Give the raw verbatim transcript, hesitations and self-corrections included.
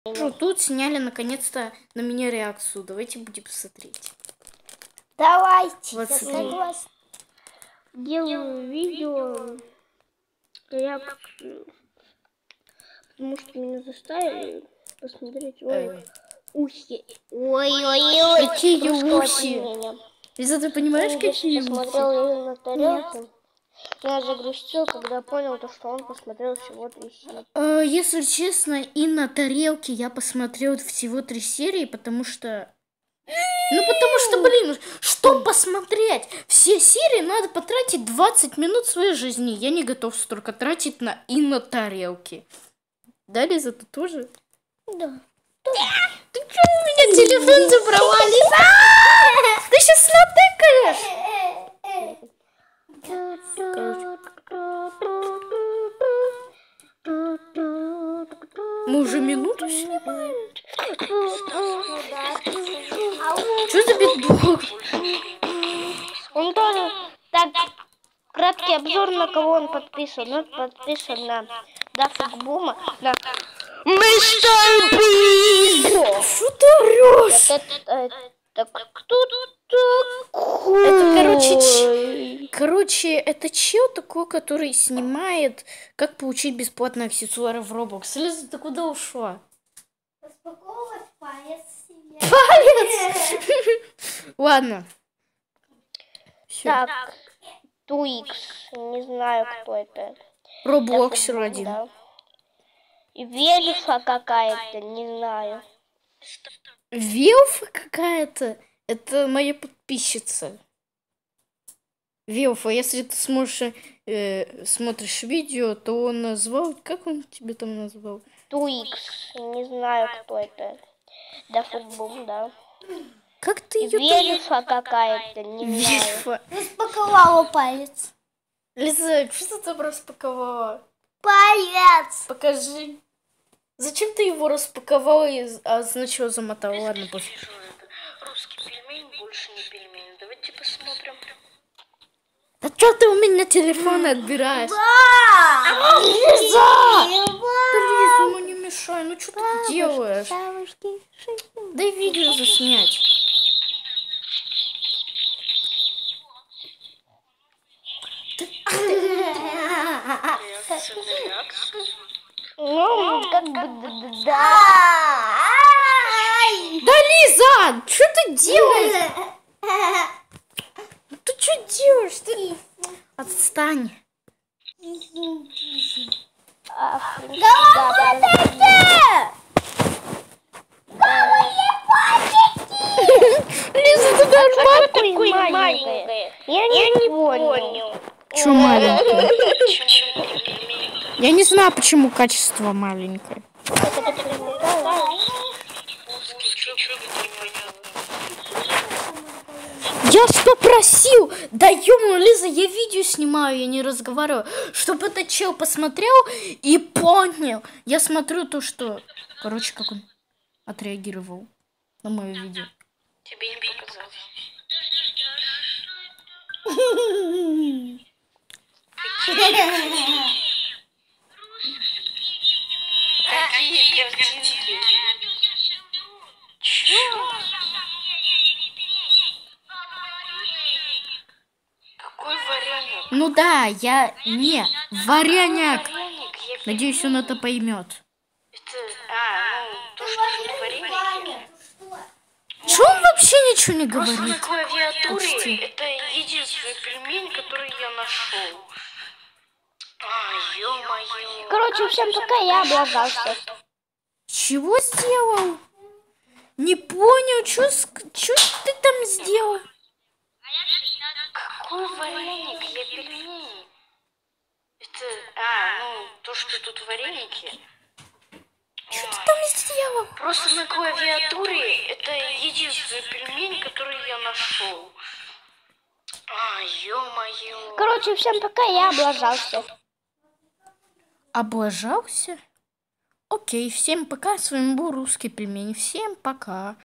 Ну, тут сняли наконец-то на меня реакцию. Давайте будем смотреть. Давайте. Вот Я смотри. согласна. Делаю видео. Реакцию. Потому что меня заставили посмотреть. Ой, Э. уси. Ой-ой-ой. Какие уси? Лиза, ты понимаешь, Он какие уси? посмотрел на тарелку. Я загрустил, когда понял, то, что он посмотрел всего три серии. Э, если честно, и на тарелке я посмотрел всего три серии, потому что... Ну, потому что, блин, что посмотреть? Все серии надо потратить двадцать минут своей жизни. Я не готов столько тратить на и на тарелки. Да, Лиза, ты тоже? Да. Ты что, у меня телефон забрала, Лиза? Ты сейчас натыкаешь? Мы уже минуту снимаем. Что за битбук? Он тоже так краткий обзор, на кого он подписан. Он подписан на Даффикбума, на Мистер Бист. Что ты орешь? Это, это, это кто такой? Это, короче, ч... короче, это чел такой, который снимает, как получить бесплатно аксессуары в Roblox. Лиза, ты куда ушла? Распаковывать палец себе. Палец! Ладно. Всё. Так, Туикс, не знаю, кто это. Роблоксер один. Да. И Вельфа какая-то, не знаю. Вилфа какая-то? Это моя подписчица. Вилфа, если ты сможешь, э, смотришь видео, то он назвал... Как он тебе там назвал? Туикс, не знаю, кто это. Да, футбол, да. Как ты ее... Вельфа какая-то, не Вильфа. знаю. Распаковала палец. Лиза, что ты там распаковала? Палец! Покажи. Зачем ты его распаковала, и, а значит его замотала? Ладно, пофиг. Русский пельмень, больше не пельмень. Давайте посмотрим. Да что ты у меня телефон отбираешь? Да! Лиза! Да, Лиза, ну не мешай, ну что ты делаешь? Дай видео заснять. Ну, как бы, да. Да, Лиза, что ты делаешь? Ты что делаешь? Ты... Отстань. Лиза, ты даже Какой маленькая? Я не понял. Что маленькая? Я не знаю, почему качество маленькое. Я ж попросил, да ё-моё, Лиза, я видео снимаю, я не разговариваю, чтобы этот чел посмотрел и понял. Я смотрю то, что... Короче, как он отреагировал на мое видео. Тебе не показалось. Какие картинки? Чё? Какой вареник? Ну да, я не вареняк. Вареник, я... Надеюсь, он это поймет. Это... А, ну, то, что тут вареники. Че он вообще ничего не Просто на говорит? клавиатуре Почти. это единственный пельмень, который я нашел. А, ё-моё. Короче, всем пока, я облажался. Чего сделал? Не понял, что ты там сделал? Какой вареник? Я пельмени. Это... А, ну, то, что тут вареники. Что ты там сделал? Просто на клавиатуре это единственный пельмень, который я нашел. А, ё-моё. Короче, всем пока, я облажался. Облажался? Окей, всем пока, с вами был Русский пельмень. Всем пока.